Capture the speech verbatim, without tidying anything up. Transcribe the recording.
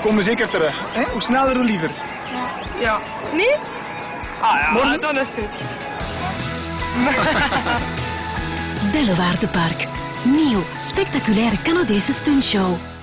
komen zeker terug. Hè? Hoe sneller, hoe liever. Ja. Nee? Ah ja, Morgen? dan is het. Bellewaardepark. Nieuw, spectaculaire Canadese stuntshow.